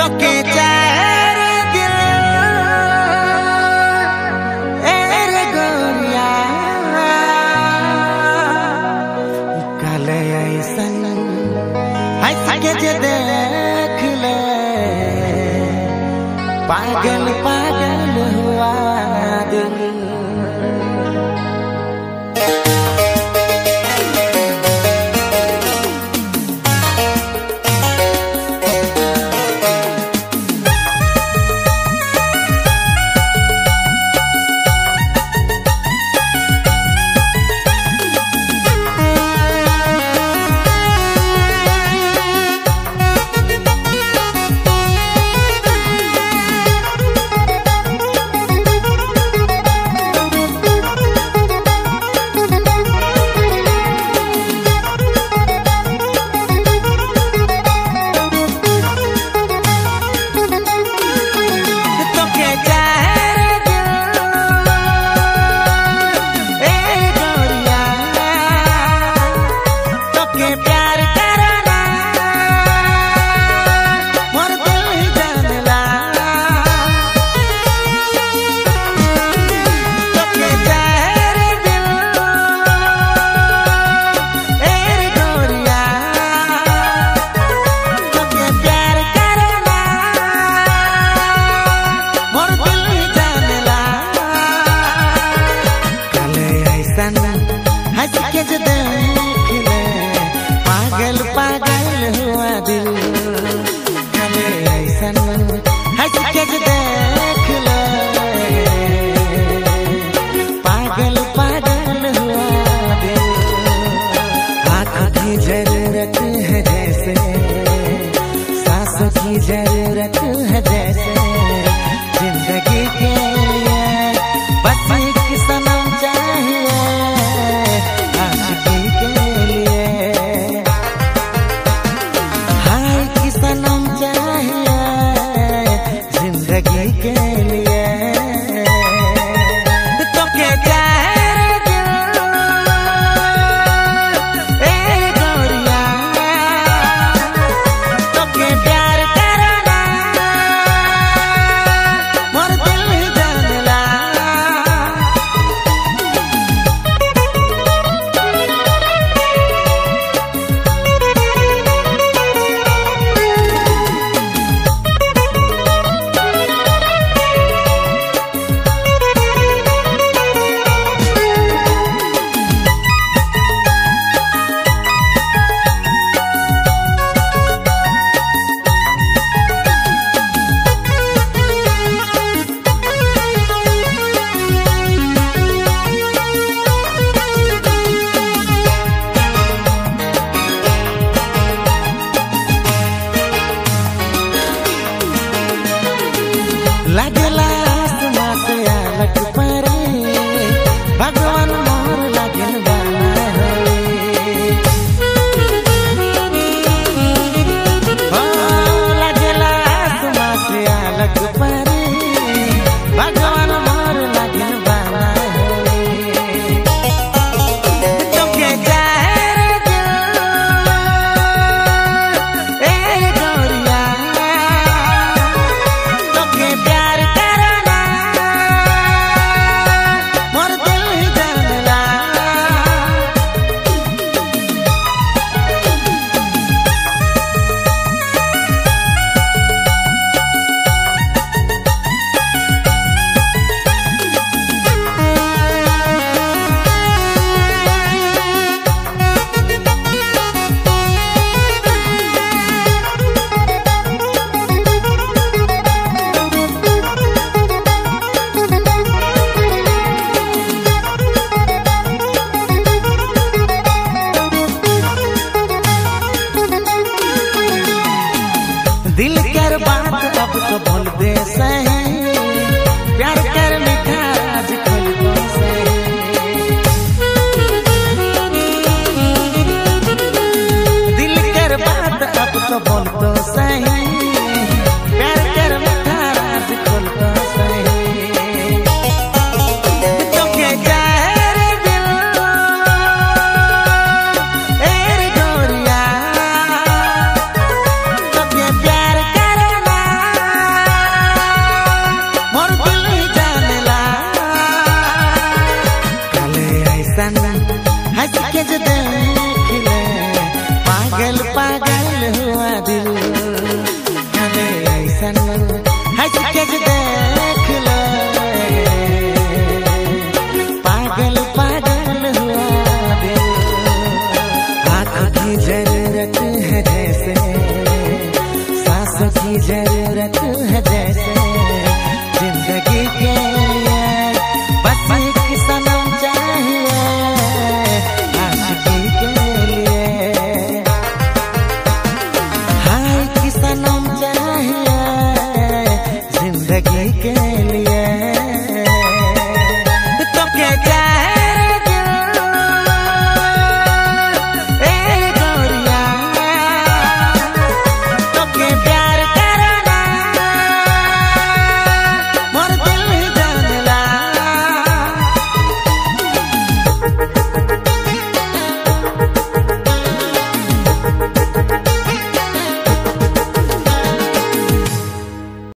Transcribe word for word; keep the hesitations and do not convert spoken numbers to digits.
तो के चार दिल एर गोरिया कल ऐसन हंस के जे देख ले पागल पागल हुआ दिल। हंस के जो देख ले पागल पागल हुआ दिल। हमें ऐसन हंस के जो देख ले पागल पागल हुआ दिल। आँख की जरूरत है जैसे सांसों की जरूरत है जैसे जिंदगी के लिए बस एक सनम चाहिए आशिकी के लिए। हाय की सनम चाहिए जिंदगी के लिए। तो के चार दिल ए गोरिया तो के प्यार करना मोर दिल जानला। लगला आसमां से अलग परे भगवान मोर लगन बना हो। लगला आसमां से अलग परे भगवान मोर लगन बना तो के चार दिल ए गोरिया तो के प्यार करना मोर दिल जानला। दिल कर बात अब तो बोल दे सही प्यार कर मीठा आज खुल दो सही। दिल कर बात अब तो बोल दो सही प्यार कर मीठा आज खुल दो सही। तो के चार दिल ए गोरिया तो के प्यार करना पागल हुआ दिल। हमें ऐसन हंस के देख लो, पागल पागल हुआ दिल। आँख की जरूरत है जैसे, सांस की जरूरत है जैसे, जिंदगी के